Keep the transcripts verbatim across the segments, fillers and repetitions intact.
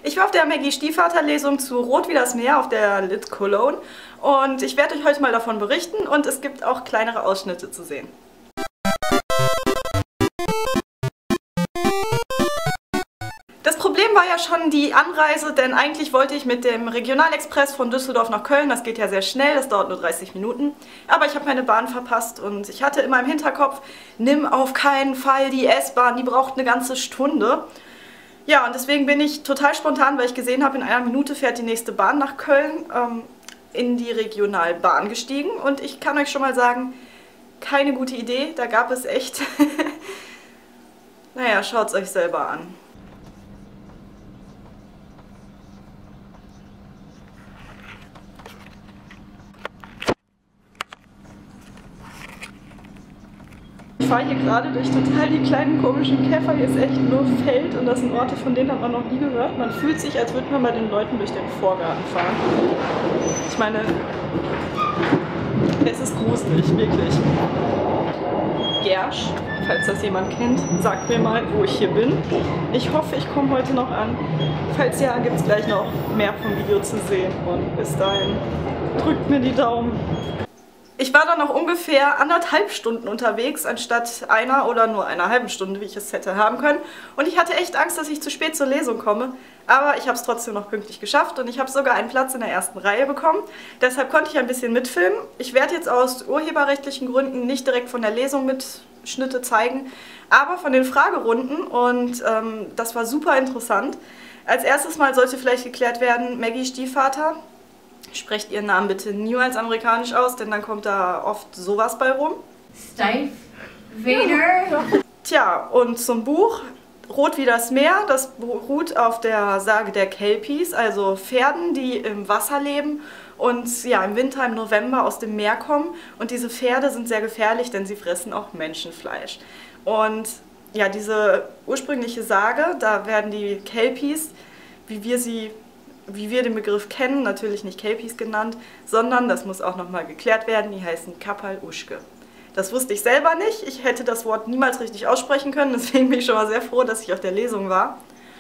Ich war auf der Maggie Stiefvater-Lesung zu Rot wie das Meer auf der Lit Cologne und ich werde euch heute mal davon berichten und es gibt auch kleinere Ausschnitte zu sehen. Das Problem war ja schon die Anreise, denn eigentlich wollte ich mit dem Regionalexpress von Düsseldorf nach Köln, das geht ja sehr schnell, das dauert nur dreißig Minuten, aber ich habe meine Bahn verpasst und ich hatte in meinem Hinterkopf, nimm auf keinen Fall die S-Bahn, die braucht eine ganze Stunde. Ja, und deswegen bin ich total spontan, weil ich gesehen habe, in einer Minute fährt die nächste Bahn nach Köln, ähm, in die Regionalbahn gestiegen und ich kann euch schon mal sagen, keine gute Idee, da gab es echt, naja, schaut es euch selber an. Ich fahre hier gerade durch total die kleinen komischen Käfer, hier ist echt nur Feld und das sind Orte, von denen hat man noch nie gehört. Man fühlt sich, als würde man bei den Leuten durch den Vorgarten fahren. Ich meine, es ist gruselig, wirklich. Gersch, falls das jemand kennt, sagt mir mal, wo ich hier bin. Ich hoffe, ich komme heute noch an. Falls ja, gibt es gleich noch mehr vom Video zu sehen und bis dahin drückt mir die Daumen. Ich war dann noch ungefähr anderthalb Stunden unterwegs, anstatt einer oder nur einer halben Stunde, wie ich es hätte haben können. Und ich hatte echt Angst, dass ich zu spät zur Lesung komme. Aber ich habe es trotzdem noch pünktlich geschafft und ich habe sogar einen Platz in der ersten Reihe bekommen. Deshalb konnte ich ein bisschen mitfilmen. Ich werde jetzt aus urheberrechtlichen Gründen nicht direkt von der Lesung Mitschnitte zeigen, aber von den Fragerunden und ähm, das war super interessant. Als erstes Mal sollte vielleicht geklärt werden, Maggie Stiefvater. Sprecht ihren Namen bitte niemals amerikanisch aus, denn dann kommt da oft sowas bei rum. Stief Vader. Tja, und zum Buch Rot wie das Meer, das beruht auf der Sage der Kelpies, also Pferden, die im Wasser leben und ja, im Winter, im November aus dem Meer kommen. Und diese Pferde sind sehr gefährlich, denn sie fressen auch Menschenfleisch. Und ja, diese ursprüngliche Sage, da werden die Kelpies, wie wir sie wie wir den Begriff kennen, natürlich nicht Kelpies genannt, sondern, das muss auch nochmal geklärt werden, die heißen Kapal-Uschke. Das wusste ich selber nicht, ich hätte das Wort niemals richtig aussprechen können, deswegen bin ich schon mal sehr froh, dass ich auf der Lesung war.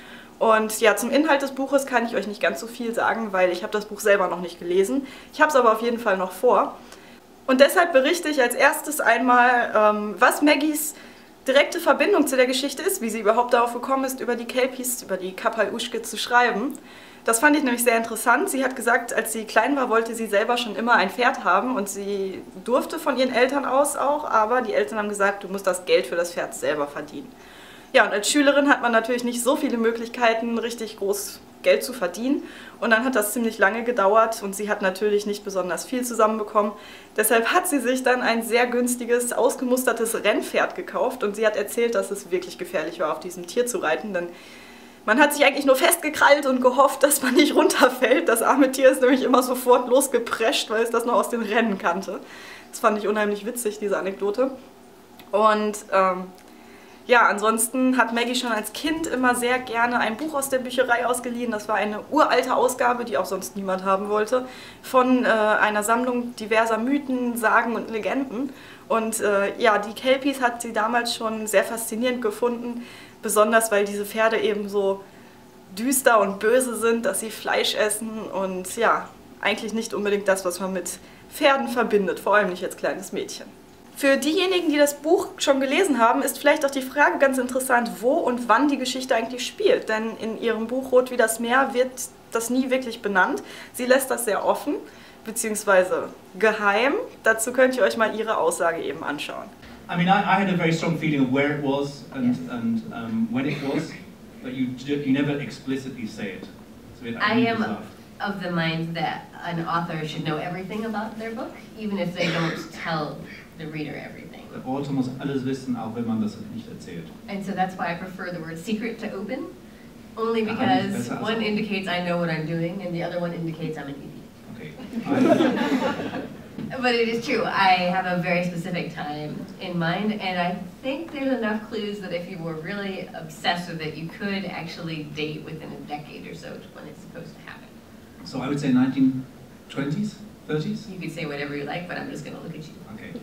Und ja, zum Inhalt des Buches kann ich euch nicht ganz so viel sagen, weil ich habe das Buch selber noch nicht gelesen. Ich habe es aber auf jeden Fall noch vor. Und deshalb berichte ich als erstes einmal, ähm, was Maggies direkte Verbindung zu der Geschichte ist, wie sie überhaupt darauf gekommen ist, über die Kelpies, über die Kapal-Uschke zu schreiben. Das fand ich nämlich sehr interessant. Sie hat gesagt, als sie klein war, wollte sie selber schon immer ein Pferd haben und sie durfte von ihren Eltern aus auch, aber die Eltern haben gesagt, du musst das Geld für das Pferd selber verdienen. Ja, und als Schülerin hat man natürlich nicht so viele Möglichkeiten, richtig groß Geld zu verdienen und dann hat das ziemlich lange gedauert und sie hat natürlich nicht besonders viel zusammenbekommen. Deshalb hat sie sich dann ein sehr günstiges, ausgemustertes Rennpferd gekauft und sie hat erzählt, dass es wirklich gefährlich war, auf diesem Tier zu reiten, denn man hat sich eigentlich nur festgekrallt und gehofft, dass man nicht runterfällt. Das arme Tier ist nämlich immer sofort losgeprescht, weil es das noch aus den Rennen kannte. Das fand ich unheimlich witzig, diese Anekdote. Und ähm, ja, ansonsten hat Maggie schon als Kind immer sehr gerne ein Buch aus der Bücherei ausgeliehen. Das war eine uralte Ausgabe, die auch sonst niemand haben wollte, von äh, einer Sammlung diverser Mythen, Sagen und Legenden. Und äh, ja, die Kelpies hat sie damals schon sehr faszinierend gefunden, besonders weil diese Pferde eben so düster und böse sind, dass sie Fleisch essen und ja, eigentlich nicht unbedingt das, was man mit Pferden verbindet, vor allem nicht als kleines Mädchen. Für diejenigen, die das Buch schon gelesen haben, ist vielleicht auch die Frage ganz interessant, wo und wann die Geschichte eigentlich spielt. Denn in ihrem Buch Rot wie das Meer wird das nie wirklich benannt. Sie lässt das sehr offen, beziehungsweise geheim. Dazu könnt ihr euch mal ihre Aussage eben anschauen. I mean, I, I had a very strong feeling of where it was and, and um, when it was, but you, you never explicitly say it. So it I am of the mind that an author should know everything about their book, even if they don't tell the reader everything. Der Autor muss alles wissen, auch wenn man das nicht erzählt. And so that's why I prefer the word secret to open, only because one indicates I know what I'm doing and the other one indicates I'm an idiot. Okay. But it is true, I have a very specific time in mind, and I think there's enough clues that if you were really obsessed with it, you could actually date within a decade or so to when it's supposed to happen. So I would say nineteen twenties, thirties? You could say whatever you like, but I'm just going to look at you.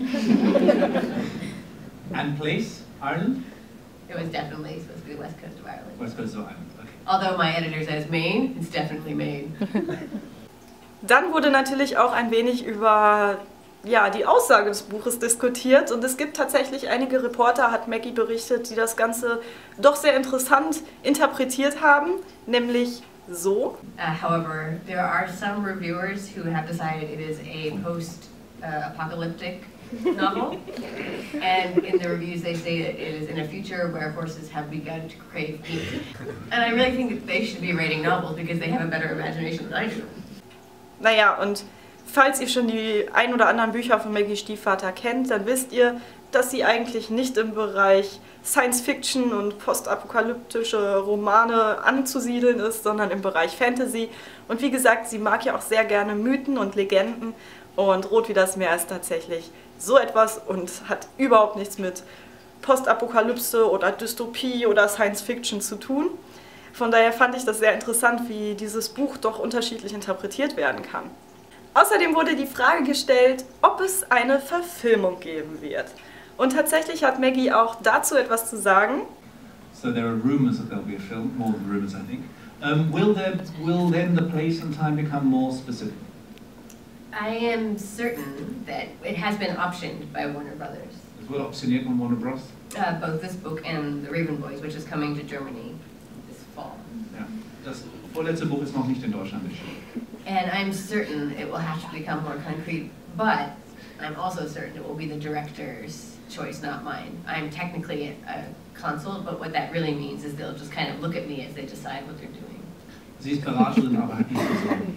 Okay. And place, Ireland? It was definitely supposed to be the west coast of Ireland. West coast of Ireland, okay. Although my editor says Maine, it's definitely Maine. Dann wurde natürlich auch ein wenig über ja, die Aussage des Buches diskutiert und es gibt tatsächlich einige Reporter, hat Maggie berichtet, die das Ganze doch sehr interessant interpretiert haben, nämlich so. Uh, however, there are some reviewers who have decided it is a post-apocalyptic uh, novel, and in the reviews they say that it is in a future where horses have begun to crave meat. And I really think that they should be rating novels because they have a better imagination than I do. Naja, und falls ihr schon die ein oder anderen Bücher von Maggie Stiefvater kennt, dann wisst ihr, dass sie eigentlich nicht im Bereich Science-Fiction und postapokalyptische Romane anzusiedeln ist, sondern im Bereich Fantasy. Und wie gesagt, sie mag ja auch sehr gerne Mythen und Legenden und Rot wie das Meer ist tatsächlich so etwas und hat überhaupt nichts mit Postapokalypse oder Dystopie oder Science-Fiction zu tun. Von daher fand ich das sehr interessant, wie dieses Buch doch unterschiedlich interpretiert werden kann. Außerdem wurde die Frage gestellt, ob es eine Verfilmung geben wird. Und tatsächlich hat Maggie auch dazu etwas zu sagen. So there are rumors that there'll be a film, more than rumors I think. Um, will there, will then the place and time become more specific? I am certain that it has been optioned by Warner Brothers. Es wurde optioniert von Warner Bros. Uh, both this book and The Raven Boys, which is coming to Germany this fall. Ja, das vorletzte Buch ist noch nicht in Deutschland erschienen. And I'm certain it will have to become more concrete, but I'm also certain it will be the director's choice, not mine. I'm technically a consul, but what that really means is they'll just kind of look at me as they decide what they're doing. Sie ist Beraterin, aber hat nichts zu sagen.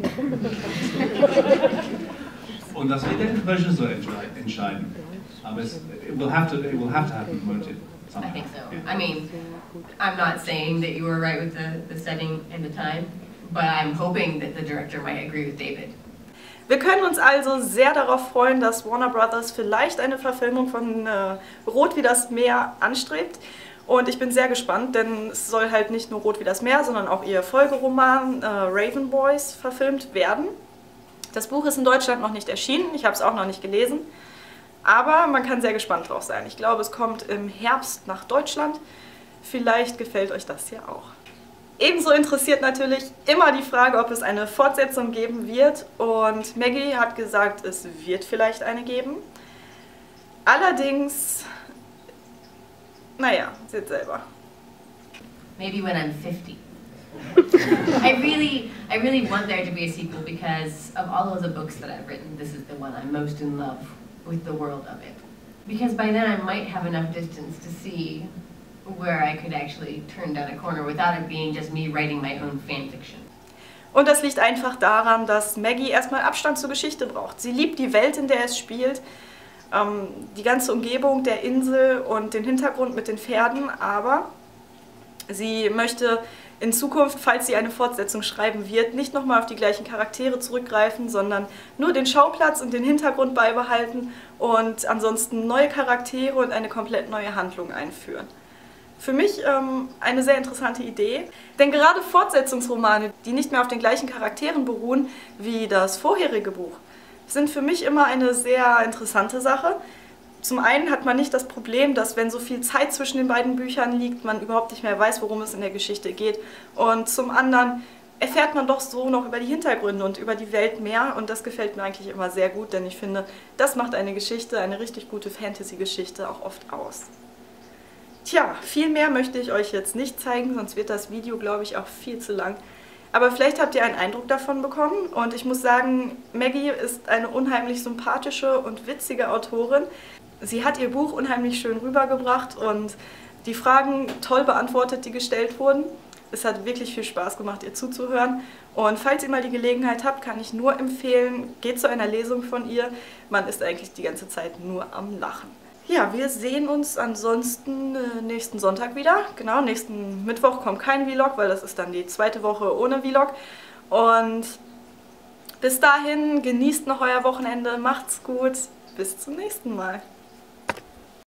Und das wird der Regisseur entscheiden. Aber es it will have to it will have to happen, won't it? I think so. I mean, I'm not saying that you were right with the, the setting and the time, but I'm hoping that the director might agree with David. Wir können uns also sehr darauf freuen, dass Warner Brothers vielleicht eine Verfilmung von äh, Rot wie das Meer anstrebt. Und ich bin sehr gespannt, denn es soll halt nicht nur Rot wie das Meer, sondern auch ihr Folgeroman äh, Raven Boys verfilmt werden. Das Buch ist in Deutschland noch nicht erschienen, ich habe es auch noch nicht gelesen. Aber man kann sehr gespannt drauf sein. Ich glaube, es kommt im Herbst nach Deutschland. Vielleicht gefällt euch das ja auch. Ebenso interessiert natürlich immer die Frage, ob es eine Fortsetzung geben wird. Und Maggie hat gesagt, es wird vielleicht eine geben. Allerdings, naja, seht selber. Maybe when I'm fifty. I really, I really want there to be a sequel because of all of the books that I've written, this is the one I'm most in love with the world of it. Because by then I might have enough distance to see where I could actually turn down a corner without it being just me writing my own fanfiction. Und das liegt einfach daran, dass Maggie erstmal Abstand zur Geschichte braucht. Sie liebt die Welt, in der es spielt, ähm, die ganze Umgebung der Insel und den Hintergrund mit den Pferden, aber sie möchte in Zukunft, falls sie eine Fortsetzung schreiben wird, nicht nochmal auf die gleichen Charaktere zurückgreifen, sondern nur den Schauplatz und den Hintergrund beibehalten und ansonsten neue Charaktere und eine komplett neue Handlung einführen. Für mich ähm, eine sehr interessante Idee, denn gerade Fortsetzungsromane, die nicht mehr auf den gleichen Charakteren beruhen wie das vorherige Buch, sind für mich immer eine sehr interessante Sache. Zum einen hat man nicht das Problem, dass wenn so viel Zeit zwischen den beiden Büchern liegt, man überhaupt nicht mehr weiß, worum es in der Geschichte geht. Und zum anderen erfährt man doch so noch über die Hintergründe und über die Welt mehr. Und das gefällt mir eigentlich immer sehr gut, denn ich finde, das macht eine Geschichte, eine richtig gute Fantasy-Geschichte auch oft aus. Tja, viel mehr möchte ich euch jetzt nicht zeigen, sonst wird das Video, glaube ich, auch viel zu lang. Aber vielleicht habt ihr einen Eindruck davon bekommen und ich muss sagen, Maggie ist eine unheimlich sympathische und witzige Autorin. Sie hat ihr Buch unheimlich schön rübergebracht und die Fragen toll beantwortet, die gestellt wurden. Es hat wirklich viel Spaß gemacht, ihr zuzuhören. Und falls ihr mal die Gelegenheit habt, kann ich nur empfehlen, geht zu einer Lesung von ihr. Man ist eigentlich die ganze Zeit nur am Lachen. Ja, wir sehen uns ansonsten äh, nächsten Sonntag wieder. Genau, nächsten Mittwoch kommt kein Vlog, weil das ist dann die zweite Woche ohne Vlog. Und bis dahin, genießt noch euer Wochenende, macht's gut, bis zum nächsten Mal.